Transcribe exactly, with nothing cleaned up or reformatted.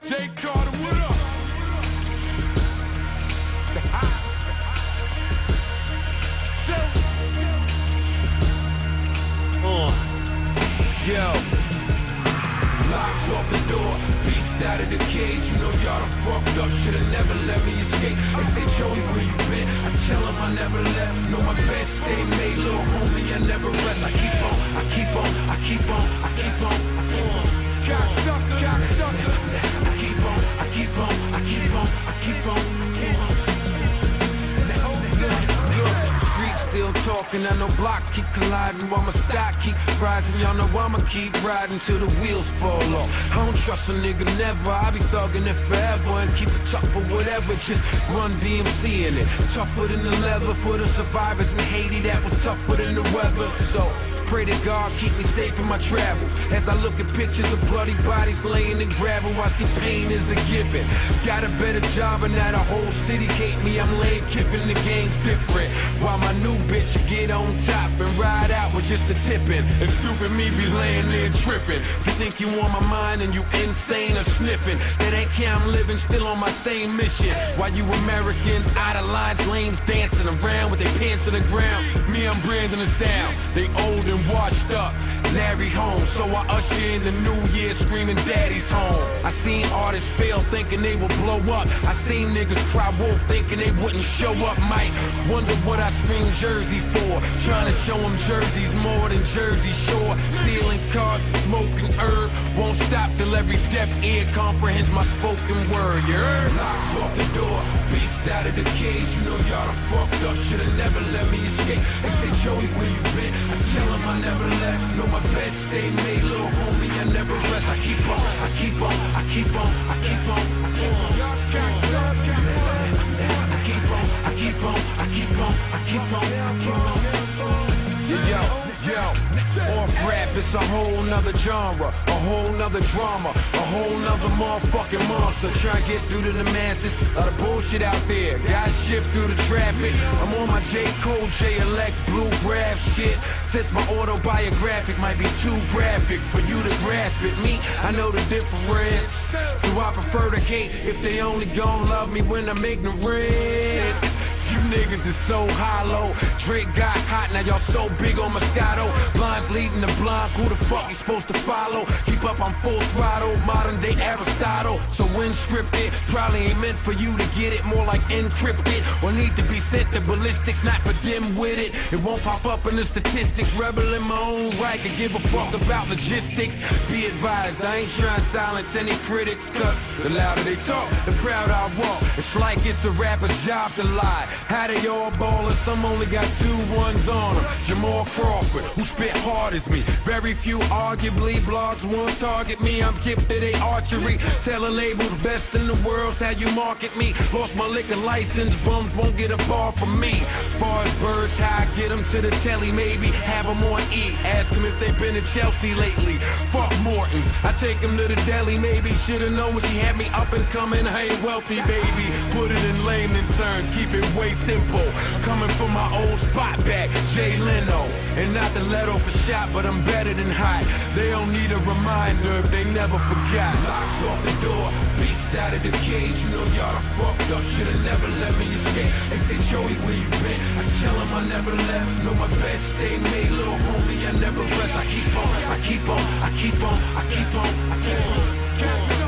Jay Carter, what up? Uh, yo. Locks off the door, beast out of the cage. You know y'all done fucked up, should've never let me escape. They say, Joey, where you been? I tell them I never left. Know my bed stay made, little homie, I never rest. I keep on, I keep on, I keep on, I keep on, I keep on. Cocksucker, cocksucker. I keep on, I keep on, I keep on, I keep on, keep on. Look, streets still talking, I know blocks keep colliding while my stock keep rising. Y'all know I'ma keep riding till the wheels fall off. I don't trust a nigga never, I be thugging it forever and keep it tough for whatever, just run D M C in it. Tougher than the leather for the survivors in Haiti, that was tougher than the weather. So pray to God keep me safe in my travels. As I look at pictures of bloody bodies laying in gravel, I see pain is a given. Got a better job and now the whole city hate me. I'm Lane Kiffin, the game's different. While my new bitch get on top and ride out with just the tipping. And stupid me be laying there tripping. If you think you on my mind and you insane or sniffing, that ain't care, I'm living still on my same mission. While you Americans out of lines, lames dancing around with their pants on the ground. Me, I'm Brandon the Sound. They old and washed up, Larry home. So I usher in the new year screaming daddy's home. I seen artists fail thinking they would blow up. I seen niggas cry wolf thinking they wouldn't show up. Might wonder what I scream Jersey for. Trying to show them Jersey's more than Jersey Shore. Stealing cars, smoking herb. Won't stop till every deaf ear comprehends my spoken word. You heard? Locks off the door, beast out of the cage. You know y'all done fucked up, should've never let me escape. They say, Joey, where you been? I tell them I never left. Know my bed stay made, little homie, I never rest. I keep on, I keep on, I keep on, I keep on, I keep on. I keep on, I keep on, I keep on, I keep on, I keep on. Yo, yo, off rap, it's a whole nother genre, a whole nother drama, a whole nother motherfucking monster. Try and get through to the masses, a lot of bullshit out there. Guys shift through the traffic. I'm on my J. Cole, J-Elect, Bluegrass shit. Since my autobiographic might be too graphic for you to grasp it. Me, I know the difference, so I prefer to hate if they only gon' love me when I'm ignorant. You niggas is so hollow. Drake got hot, now y'all so big on Moscato. Blinds leading the blind, who the fuck you supposed to follow? Keep up, I'm full throttle, modern day Aristotle. So when scripted, probably ain't meant for you to get it. More like encrypted, or need to be sent to ballistics, not for them with it. It won't pop up in the statistics. Rebel in my own right, to give a fuck about logistics. Be advised, I ain't trying to silence any critics, cause the louder they talk, the prouder I walk. It's like it's a rapper's job to lie. How they all ballin', some only got two ones on them. Jamal Crawford, who spit hard as me. Very few arguably blogs won't target me. I'm gifted they archery. Tell a label the best in the world's how you market me. Lost my liquor license, bums won't get a bar from me. Far as birds, how I get them to the telly, maybe have them on E. Ask them if they been in Chelsea lately. Fuck Morton's, I take them to the deli, maybe. Should've known when she had me up and coming. I ain't wealthy, baby. Put it in layman's terms, keep it way simple. Coming from my old spot back, Jay Leno. And not to let off a shot, but I'm better than hot. They don't need a reminder if they never forgot. Locks off the door, beast out of the cage. You know y'all done fucked up, should've never let me escape. They say, Joey, where you been? I tell them I never left. Know my bed stay made, little homie, I never rest. I keep on, I keep on, I keep on, I keep on, I keep on.